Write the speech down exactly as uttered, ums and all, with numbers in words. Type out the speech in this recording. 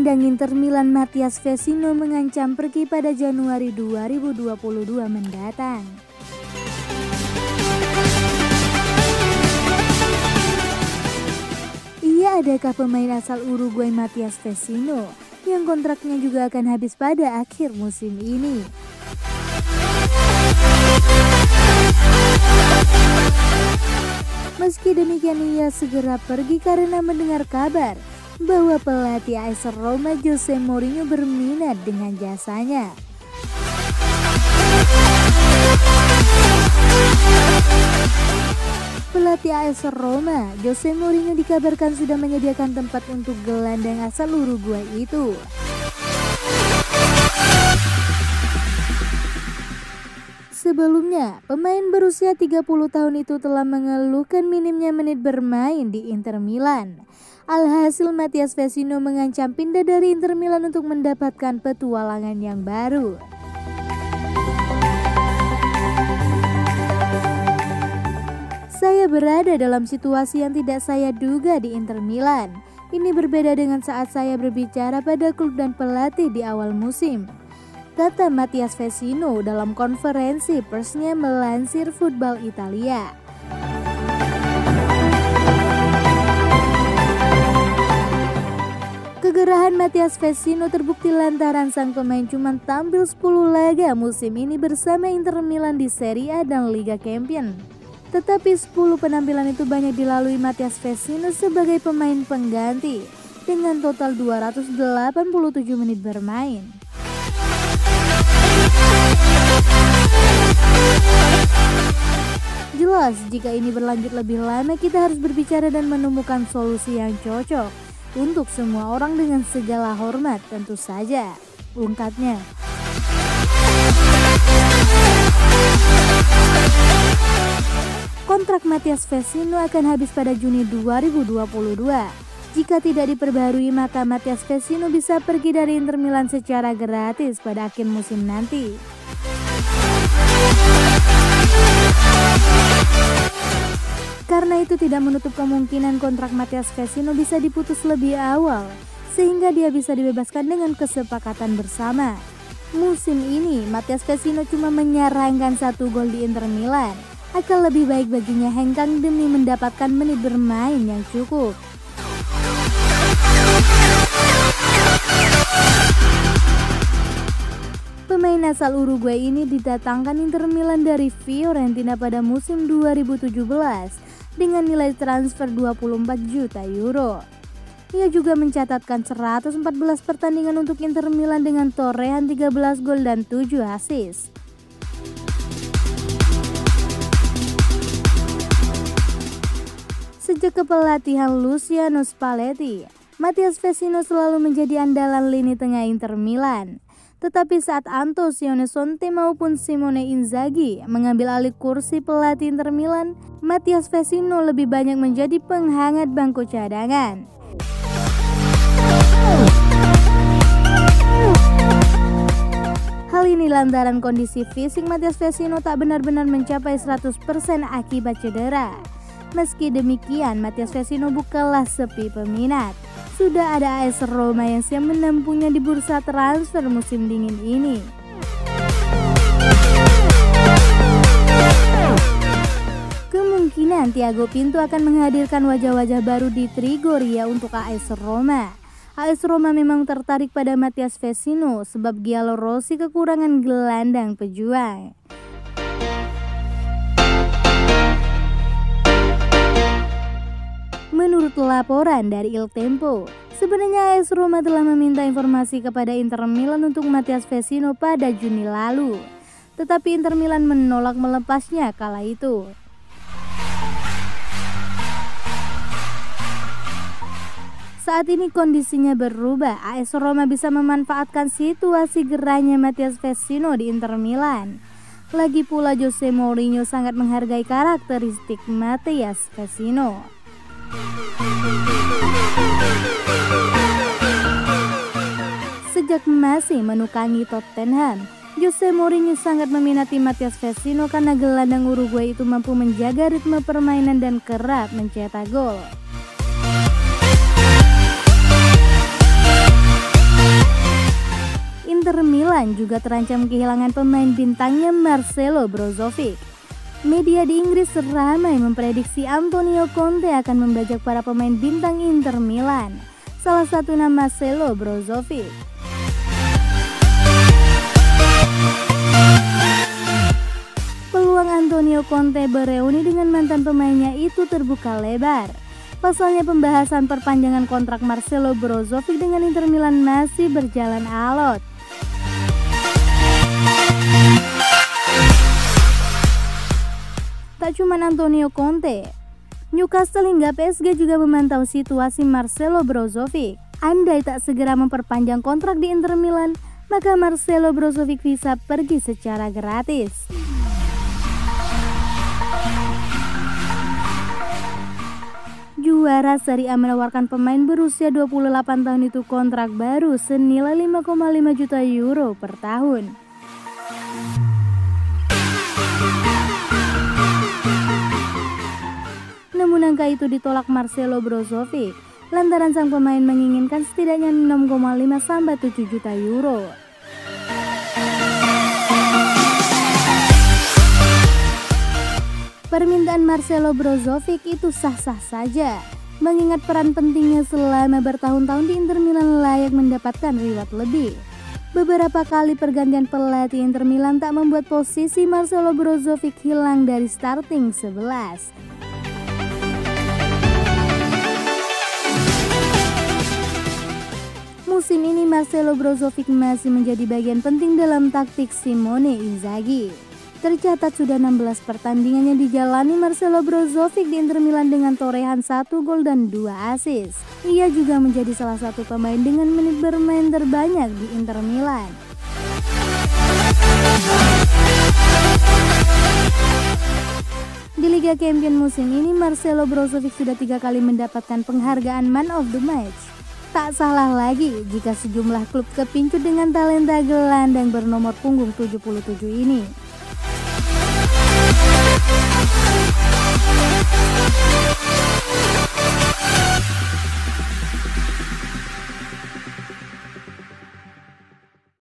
Gelandang Inter Milan Mathias Vecino mengancam pergi pada Januari dua ribu dua puluh dua mendatang. Ia adakah pemain asal Uruguay Mathias Vecino yang kontraknya juga akan habis pada akhir musim ini. Meski demikian, ia segera pergi karena mendengar kabar bahwa pelatih A S Roma Jose Mourinho berminat dengan jasanya. Pelatih A S Roma Jose Mourinho dikabarkan sudah menyediakan tempat untuk gelandang asal Uruguay itu. Sebelumnya, pemain berusia tiga puluh tahun itu telah mengeluhkan minimnya menit bermain di Inter Milan. Alhasil Mathias Vecino mengancam pindah dari Inter Milan untuk mendapatkan petualangan yang baru. Saya berada dalam situasi yang tidak saya duga di Inter Milan. Ini berbeda dengan saat saya berbicara pada klub dan pelatih di awal musim, kata Mathias Vecino dalam konferensi persnya melansir Football Italia. Kegerahan Mathias Vecino terbukti lantaran sang pemain cuma tampil sepuluh laga musim ini bersama Inter Milan di Serie A dan Liga Champions. Tetapi sepuluh penampilan itu banyak dilalui Mathias Vecino sebagai pemain pengganti dengan total dua ratus delapan puluh tujuh menit bermain. Jelas, jika ini berlanjut lebih lama, kita harus berbicara dan menemukan solusi yang cocok untuk semua orang dengan segala hormat tentu saja, ungkapnya. Kontrak Mathias Vecino akan habis pada Juni dua ribu dua puluh dua. Jika tidak diperbarui, maka Mathias Vecino bisa pergi dari Inter Milan secara gratis pada akhir musim nanti. Karena itu tidak menutup kemungkinan kontrak Mathias Vecino bisa diputus lebih awal, sehingga dia bisa dibebaskan dengan kesepakatan bersama. Musim ini Mathias Vecino cuma menyarangkan satu gol di Inter Milan. Akan lebih baik baginya hengkang demi mendapatkan menit bermain yang cukup. Pemain asal Uruguay ini didatangkan Inter Milan dari Fiorentina pada musim dua ribu tujuh belas dengan nilai transfer dua puluh empat juta euro. Ia juga mencatatkan seratus empat belas pertandingan untuk Inter Milan dengan torehan tiga belas gol dan tujuh assist. Sejak kepelatihan Luciano Spalletti, Mathias Vecino selalu menjadi andalan lini tengah Inter Milan. Tetapi saat Antonio Conte maupun Simone Inzaghi mengambil alih kursi pelatih Inter Milan, Mathias Vecino lebih banyak menjadi penghangat bangku cadangan. Hal ini lantaran kondisi fisik Mathias Vecino tak benar-benar mencapai seratus persen akibat cedera. Meski demikian, Mathias Vecino bukanlah sepi peminat. Sudah ada A S Roma yang siap menampungnya di bursa transfer musim dingin ini. Kemungkinan Thiago Pinto akan menghadirkan wajah-wajah baru di Trigoria untuk A S Roma. A S Roma memang tertarik pada Mathias Vecino sebab Giallorossi kekurangan gelandang pejuang. Menurut laporan dari Il Tempo, sebenarnya A S Roma telah meminta informasi kepada Inter Milan untuk Mathias Vecino pada Juni lalu. Tetapi Inter Milan menolak melepasnya kala itu. Saat ini kondisinya berubah, A S Roma bisa memanfaatkan situasi gerahnya Mathias Vecino di Inter Milan. Lagi pula Jose Mourinho sangat menghargai karakteristik Mathias Vecino. Sejak masih menukangi Tottenham, Jose Mourinho sangat meminati Mathias Vecino karena gelandang Uruguay itu mampu menjaga ritme permainan dan kerap mencetak gol. Inter Milan juga terancam kehilangan pemain bintangnya Marcelo Brozovic. Media di Inggris ramai memprediksi Antonio Conte akan membajak para pemain bintang Inter Milan, salah satu nama Marcelo Brozovic. Peluang Antonio Conte bereuni dengan mantan pemainnya itu terbuka lebar. Pasalnya pembahasan perpanjangan kontrak Marcelo Brozovic dengan Inter Milan masih berjalan alot. Tak cuma Antonio Conte, Newcastle hingga P S G juga memantau situasi Marcelo Brozovic. Andai tak segera memperpanjang kontrak di Inter Milan, maka Marcelo Brozovic bisa pergi secara gratis. Juara Serie A menawarkan pemain berusia dua puluh delapan tahun itu kontrak baru senilai lima koma lima juta euro per tahun. Namun angka itu ditolak Marcelo Brozovic lantaran sang pemain menginginkan setidaknya enam koma lima sampai tujuh juta euro. Permintaan Marcelo Brozovic itu sah-sah saja, mengingat peran pentingnya selama bertahun-tahun di Inter Milan layak mendapatkan reward lebih. Beberapa kali pergantian pelatih Inter Milan tak membuat posisi Marcelo Brozovic hilang dari starting sebelas. Musim ini Marcelo Brozovic masih menjadi bagian penting dalam taktik Simone Inzaghi. Tercatat sudah enam belas pertandingan yang dijalani Marcelo Brozovic di Inter Milan dengan torehan satu gol dan dua assist. Ia juga menjadi salah satu pemain dengan menit bermain terbanyak di Inter Milan. Di Liga Champions musim ini Marcelo Brozovic sudah tiga kali mendapatkan penghargaan Man of the Match. Tak salah lagi jika sejumlah klub kepincut dengan talenta gelandang bernomor punggung tujuh puluh tujuh ini.